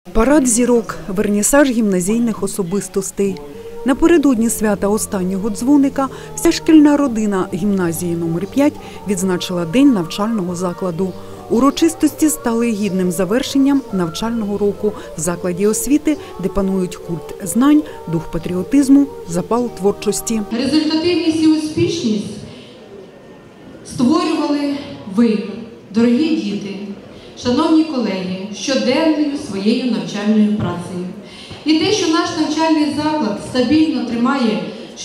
Парад зірок, вернісаж гімназійних особистостей. Напередодні свята останнього дзвоника вся шкільна родина гімназії номер 5 відзначила День навчального закладу. Урочистості стали гідним завершенням навчального року в закладі освіти, де панують культ знань, дух патріотизму, запал творчості. Результативність і успішність створювали ви, дорогі діти, шановні колеги, щоденною своєю навчальною працею. І те, що наш навчальний заклад стабільно тримає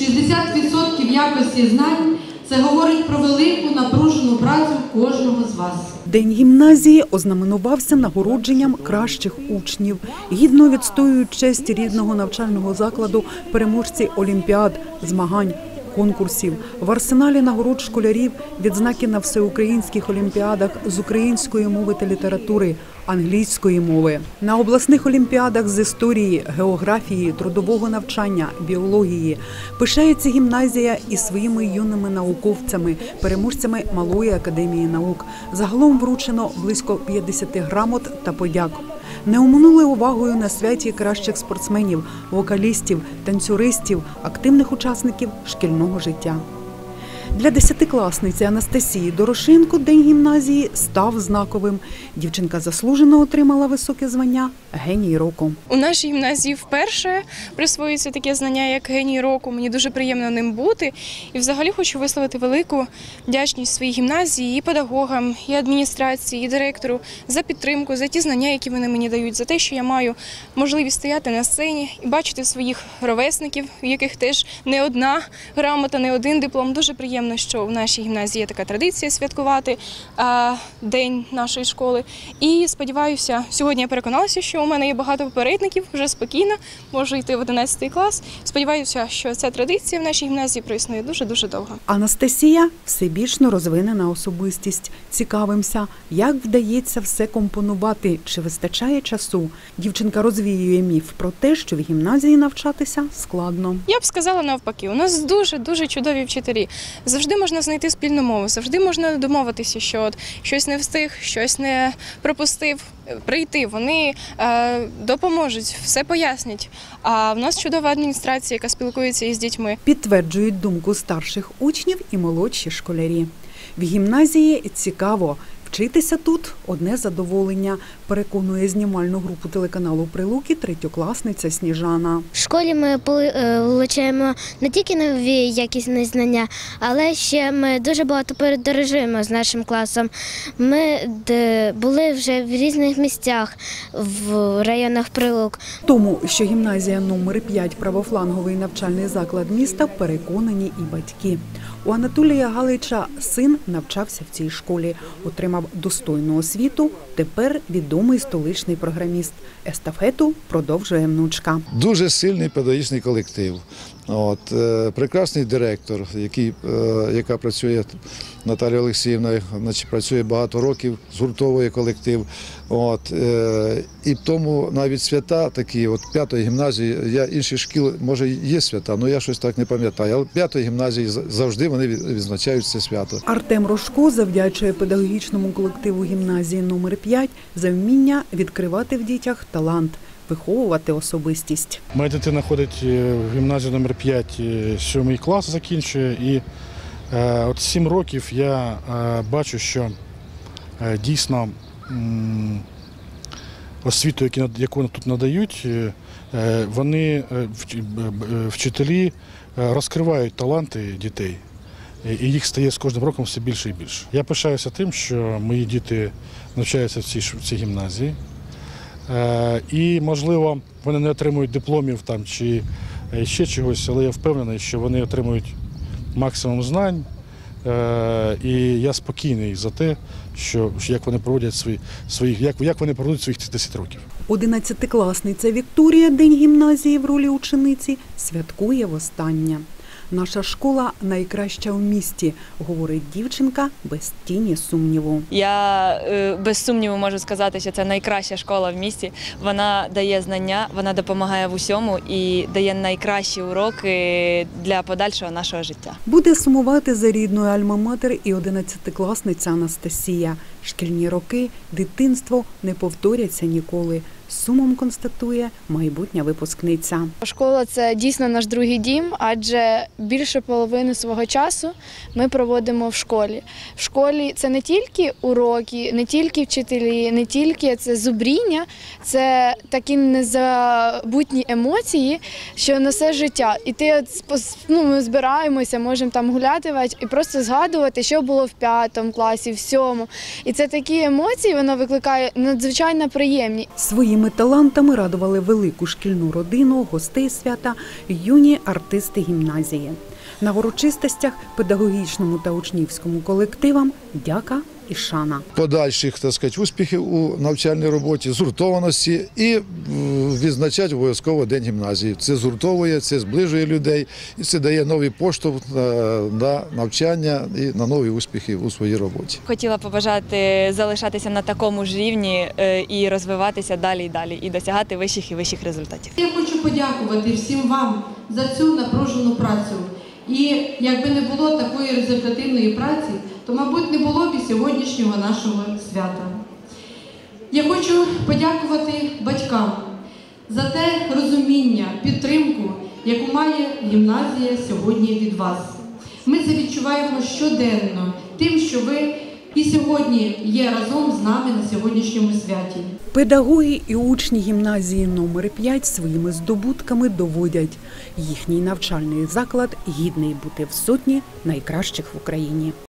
60% якості знань, це говорить про велику напружену працю кожного з вас. День гімназії ознаменувався нагородженням кращих учнів. Гідно відстоюють честь рідного навчального закладу переможці олімпіад, змагань, конкурсів. В арсеналі нагород школярів відзнаки на всеукраїнських олімпіадах з української мови та літератури, англійської мови. На обласних олімпіадах з історії, географії, трудового навчання, біології. Пишається гімназія і своїми юними науковцями, переможцями Малої академії наук. Загалом вручено близько 50 грамот та подяк. Не оминули увагою на святі кращих спортсменів, вокалістів, танцюристів, активних учасників шкільного життя. Для десятикласниці Анастасії Дорошенко День гімназії став знаковим. Дівчинка заслужено отримала високе звання «Геній року». У нашій гімназії вперше присвоюється таке звання, як «Геній року». Мені дуже приємно ним бути. І взагалі хочу висловити велику вдячність своїй гімназії, і педагогам, і адміністрації, і директору за підтримку, за ті знання, які вони мені дають, за те, що я маю можливість стояти на сцені і бачити своїх ровесників, у яких теж не одна грамота, не один диплом. Дуже приємно, що в нашій гімназії є така традиція святкувати день нашої школи. І сподіваюся, сьогодні я переконалася, що у мене є багато попередників, вже спокійно, можу йти в 11 клас. Сподіваюся, що ця традиція в нашій гімназії проіснує дуже-дуже довго. Анастасія – всебічно розвинена особистість. Цікавимося, як вдається все компонувати, чи вистачає часу. Дівчинка розвіює міф про те, що в гімназії навчатися складно. Я б сказала навпаки, у нас дуже чудові вчителі. Завжди можна знайти спільну мову, завжди можна домовитися, що щось не встиг, щось не пропустив, прийти. Вони допоможуть, все пояснять. А в нас чудова адміністрація, яка спілкується із дітьми. Підтверджують думку старших учнів і молодші школярі. В гімназії цікаво. Вчитися тут – одне задоволення, переконує знімальну групу телеканалу «Прилуки» третьокласниця Сніжана. В школі ми отримуємо не тільки нові якісні знання, але ще ми дуже багато подорожуємо з нашим класом. Ми були вже в різних місцях, в районах Прилук. Тому, що гімназія номер 5 – правофланговий навчальний заклад міста, переконані і батьки. У Анатолія Галича син навчався в цій школі, отримав достойну освіту, тепер відомий столичний програміст. Естафету продовжує внучка. Дуже сильний педагогічний колектив. Прекрасний директор, яка працює, Наталія Олексіївна, працює багато років, згуртовує колектив. І тому навіть свята такі, 5-ї гімназії, інші шкіл, може, є свята, але я щось так не пам'ятаю. Але 5-ї гімназії завжди вони відзначають це свято. Артем Рожко завдячує педагогічному колективу гімназії номер 5 за вміння відкривати в дітях талант, виховувати особистість. Моя дитина ходить в гімназію номер 5, 7 клас закінчує. І 7 років я бачу, що дійсно освіту, яку тут надають, вони, вчителі, розкривають таланти дітей. І їх стає з кожним роком все більше і більше. Я пишаюся тим, що мої діти навчаються в цій гімназії. І, можливо, вони не отримують дипломів чи ще чогось, але я впевнений, що вони отримують максимум знань. І я спокійний за те, як вони проводять як вони проводять своїх 10 років. 11-класниця Вікторія День гімназії в ролі учениці святкує востаннє. Наша школа найкраща в місті, говорить дівчинка без тіні сумніву. Я без сумніву можу сказати, що це найкраща школа в місті. Вона дає знання, вона допомагає в усьому і дає найкращі уроки для подальшого нашого життя. Буде сумувати за рідною альма-матер і 11-класниця Анастасія. Шкільні роки, дитинство не повторяться ніколи. з сумом констатує майбутня випускниця. Школа – це дійсно наш другий дім, адже більше половини свого часу ми проводимо в школі. В школі це не тільки уроки, не тільки вчителі, не тільки це зубріння, це такі незабутні емоції, що на все життя. І ми збираємося, можемо там гуляти і просто згадувати, що було в 5 класі, в 7. І це такі емоції, воно викликає надзвичайно приємні. Своїми талантами радували велику шкільну родину, гостей свята, юні артисти гімназії. На урочистостях педагогічному та учнівському колективам дяка і шана. Подальших, так сказати, успіхів у навчальній роботі, згуртованості і відзначати обов'язково День гімназії. Це згуртовує, це зближує людей і це дає новий поштовх на навчання і на нові успіхи у своїй роботі. Хотіла побажати залишатися на такому ж рівні і розвиватися далі і далі, і досягати вищих і вищих результатів. Я хочу подякувати всім вам за цю напружену працю. І якби не було такої результативної праці, то, мабуть, не було б і сьогоднішнього нашого свята. Я хочу подякувати батькам за те розуміння, підтримку, яку має гімназія сьогодні від вас. Ми це відчуваємо щоденно тим, що ви і сьогодні є разом з нами на сьогоднішньому святі. Педагоги і учні гімназії номер 5 своїми здобутками доводять, їхній навчальний заклад гідний бути в сотні найкращих в Україні.